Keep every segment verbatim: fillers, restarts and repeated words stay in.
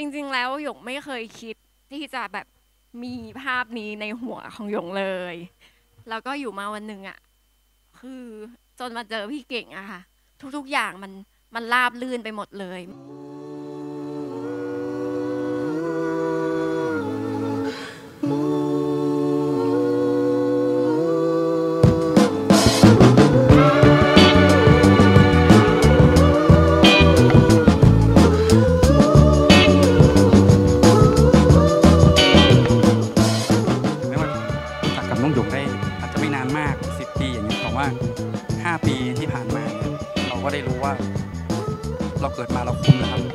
ริงๆแล้วหยงไม่เคยคิดที่จะแบบมีภาพนี้ในหัวของหยงเลยแล้วก็อยู่มาวันหนึ่งอ่ะคือจนมาเจอพี่เก่งอะค่ะทุกๆอย่างมันมันราบลื่นไปหมดเลยห้าปีที่ผ่านมาเราก็ได้รู้ว่าเราเกิดมาเราคุ้มแล้วครับ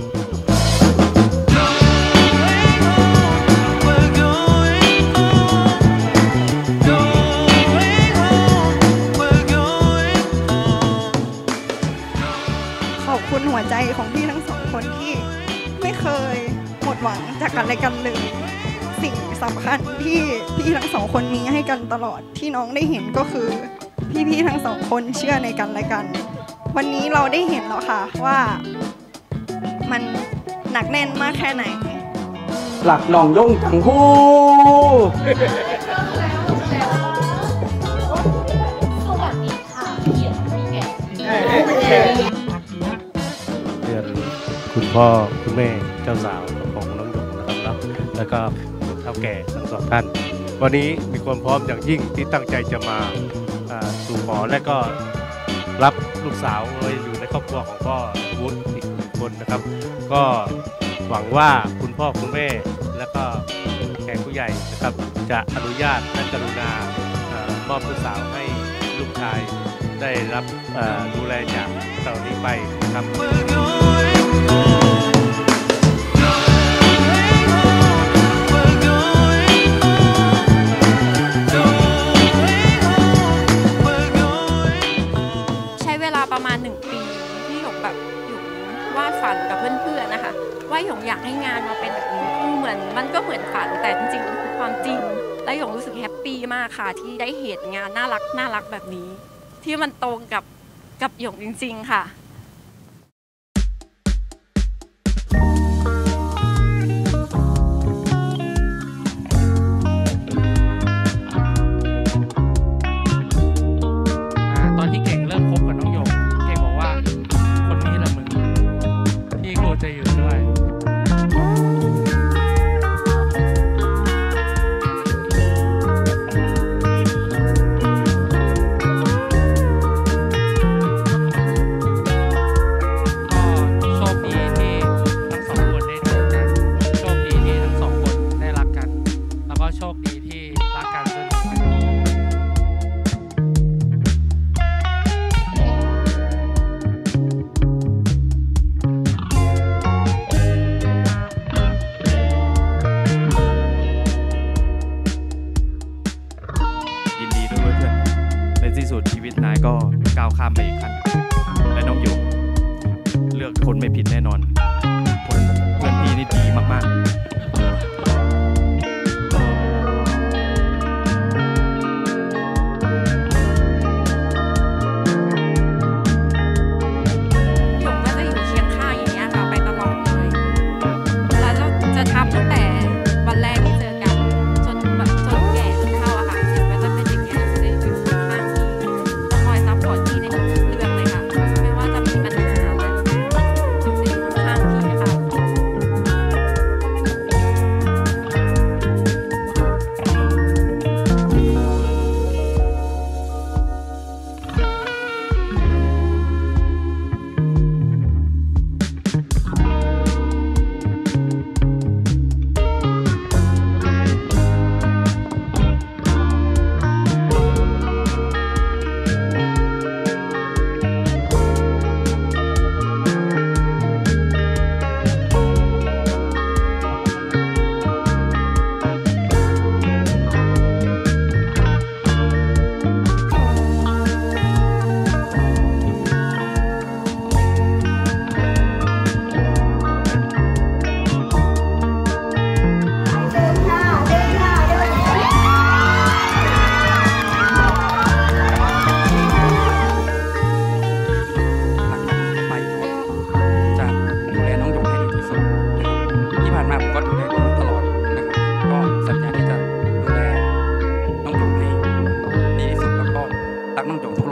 ขอบคุณหัวใจของพี่ทั้งสองคนที่ไม่เคยหมดหวังจากกันและกันเลยสิ่งสำคัญที่พี่ทั้งสองคนมีให้กันตลอดที่น้องได้เห็นก็คือพี่ๆทั้งสองคนเชื่อในกันและกันวันนี้เราได้เห็นแล้วค่ะว่ามันหนักแน่นมากแค่ไหนหลักหน่องย่งจังคู่สวัสดีค่ะเกียรติพี่แก่เดือนคุณพ่อคุณแม่เจ้าสาวของน้องหยกนะครับแล้วก็เฒ่าแก่ทั้งสองท่านวันนี้มีความพร้อมอย่างยิ่งที่ตั้งใจจะมาสู่ขอและก็รับลูกสาวไว้อยู่ในครอบครัวของพ่อวุฒิอีกหนึ่งคนนะครับก็หวังว่าคุณพ่อคุณแม่และก็แขกผู้ใหญ่นะครับจะอนุญาตและกรุณามอบลูกสาวให้ลูกชายได้รับดูแลจากตอนนี้ไปนะครับประมาณหนึ่งปีที่หยงแบบหยงวาดฝันกับเพื่อนๆนะคะว่าหยงอยากให้งานมาเป็นแบบนี้คือเหมือนมันก็เหมือนฝันแต่จริงๆมันคือความจริงและหยงรู้สึกแฮปปี้มากค่ะที่ได้เห็นงานน่ารักน่ารักแบบนี้ที่มันตรงกับกับหยงจริงๆค่ะที่สุดชีวิตนายก็ก้าวข้ามไปอีกขั้นและน้องหยกเลือกคนไม่ผิดแน่นอนคนเพื่อนพี่นี่ดีมากๆคผมก็ดูแลน้องตลอดนะครับก็สัญญาที่จะดูแลน้องหยงให้ดีที่สุดแล้วก็รักน้องหยงทุก